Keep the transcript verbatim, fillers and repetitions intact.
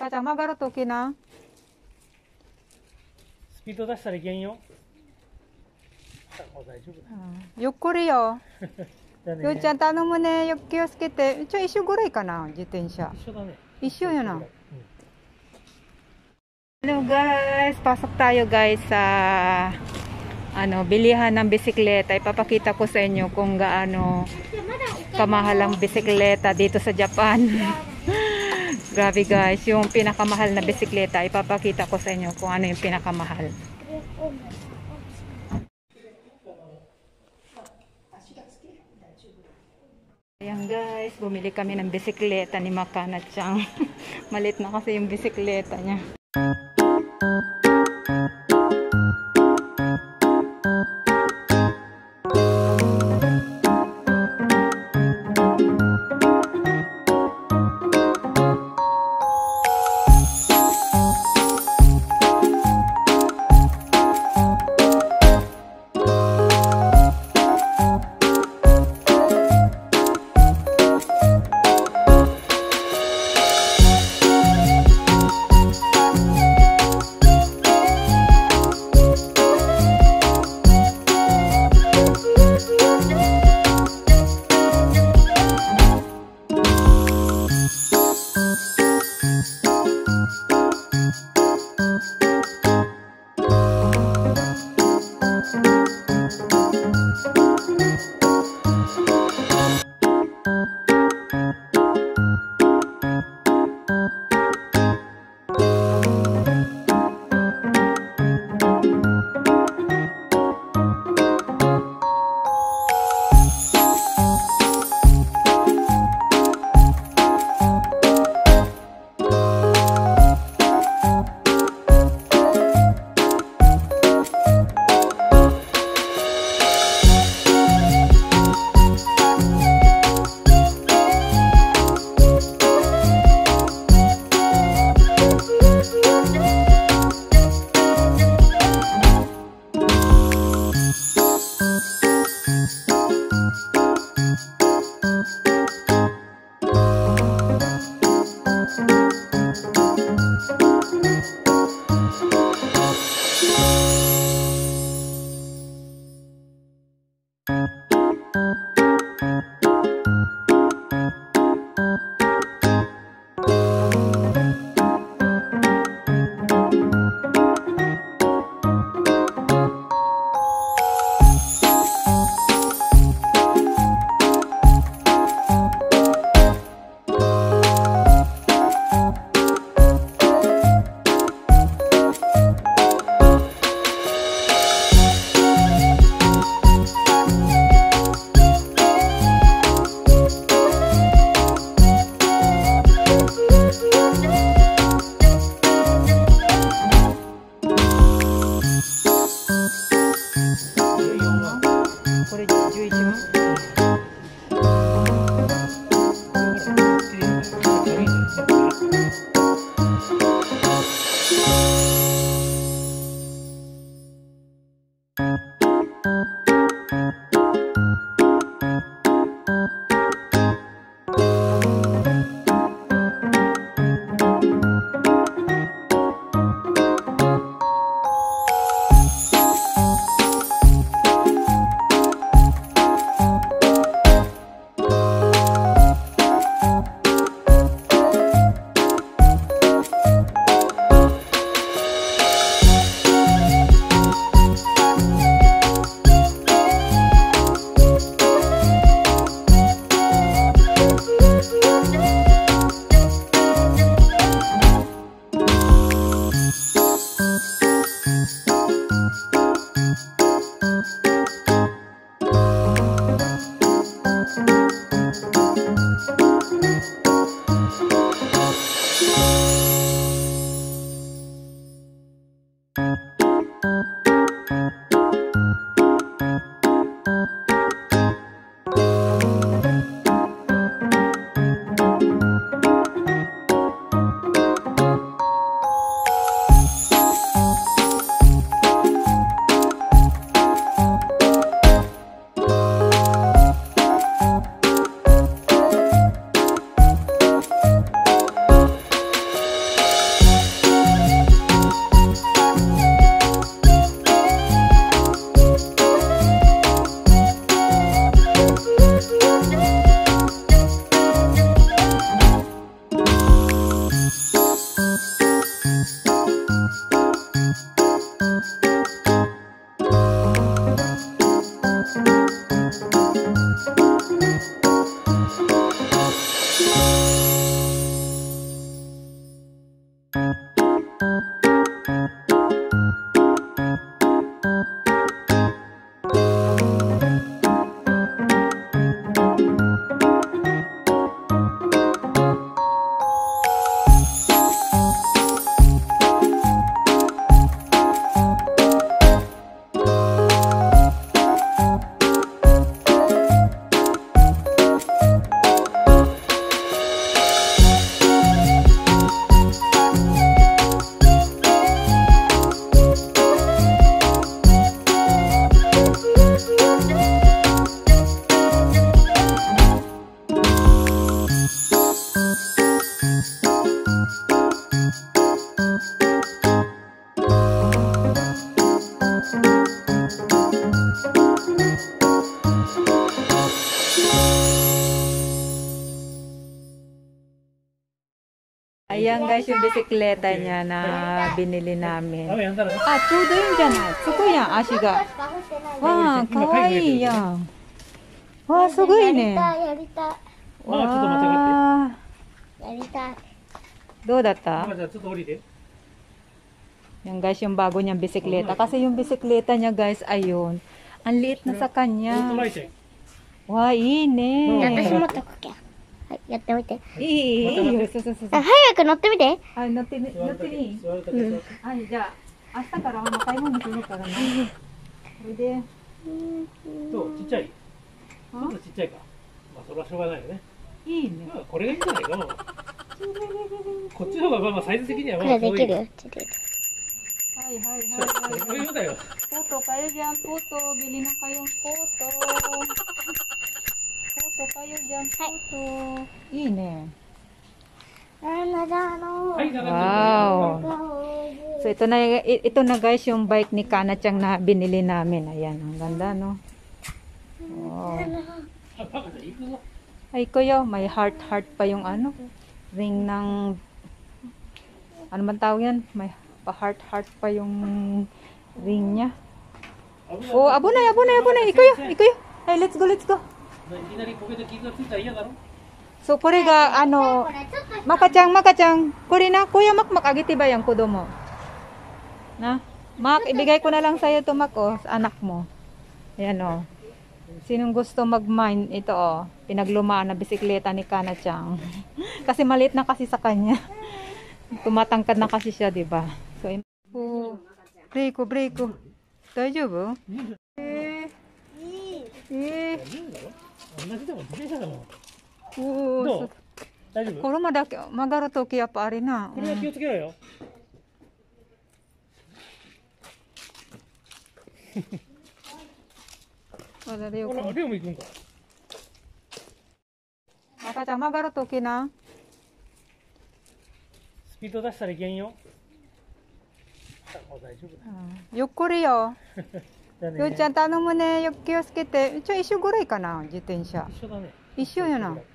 母ちゃん曲がるときな。 スピード出したらいけんよ。大丈夫だ。 ゆっくりよ。 だね。 ようちゃん頼むね。よく気をつけて。ちょ、一緒ぐらいかな、自転車。 一緒だね。 一緒やな。 うん。 Hello guys, pasok tayo guys sa ano, bilihan ng bisikleta. Ipapakita ko sa inyo kung gaano kamahal ang bisikleta dito sa Japan. Grabe guys, yung pinakamahal na bisikleta, ipapakita ko sa inyo kung ano yung pinakamahal. Ayan guys, bumili kami ng bisikleta ni Makana-chan. Malit na kasi yung bisikleta niya. Ayan guys, yung bisikleta niya na binili namin. 雨やんだらね。 あ、ちょうどいいんじゃない。すごいやん、足が。わあ、かわいいやん。わあ、すごいね。 やりたい。 まあちょっと待って待って。 やりたい。 どうだったまあじゃあちょっと降りて。 Yan guys, yung bago niyang bisikleta. Kasi yung bisikleta niya guys, ayun. Ang liit na sa オート kanya. ライチェン。 Wow, いいね。 私もっとこけ。はい、やってみて。 いい、いいよ。そうそうそうそう。 あ、早く乗ってみて。 あ、乗ってみ、乗ってみいい。 座るだけ座るだけ。 はい、じゃあ、明日からまた買い物するからな。これで。 どうちっちゃい。ちょっとちっちゃいか。まあそれはしょうがないよね。 いいね。 まあこれがいいんじゃないかな。こっちの方がまあサイズ的にはこまあ遠い。 れできるよ。ちょっとはいはいはいそうこはい。 れだよ。 Puto kayo dyan, puto. Bili na kayong puto. Puto kayo dyan, puto. いいね。 なんだろう。 はい、長 Wow. So ito na ito na guys yung bike ni Kana Chang na binili namin. Ayan, ang ganda no. Wow. あ、バカじゃ行くぞ。 Ay kuya, may heart heart pa yung ano, ring ng ano man tawag yan? May pa heart heart pa yung ring niya. Oh, abo na, abo na, abo na. Ikuya, ikuya. Hey, let's go, let's go. いきなりこけて傷がついたら嫌だろ。 So, kore ga, ano, Makachang, Makachang, kore na, kuya Mak, makagiti ba yung kudo mo? Na? Mak, ibigay ko na lang sa'yo to Mak, oh, sa anak mo. Ayan, oh. Sinong gusto mag-mine, ito, oh, pinaglumaan na bisikleta ni Kana Chang. Kasi maliit na kasi sa kanya. Tumatangkad na kasi siya, di ba? So, oh, break ko, break ko. Daijoubu? Eh, eh, 同じでも自転車だもん。 oo. どう大丈夫 Kuro madaki, magaro to kaya pa ari na. これは気をつけろよ。 Wala rin ほら、 ko. 量も行くんか。 Makachang, magaro to kina. スピード出したらいけんよ。あ、もう大丈夫だ。 ゆっくりよ。 じゃあね。 ようちゃん頼むね。よく気をつけて。ちょ、一緒ぐらいかな、自転車。 一緒だね。 一緒やな。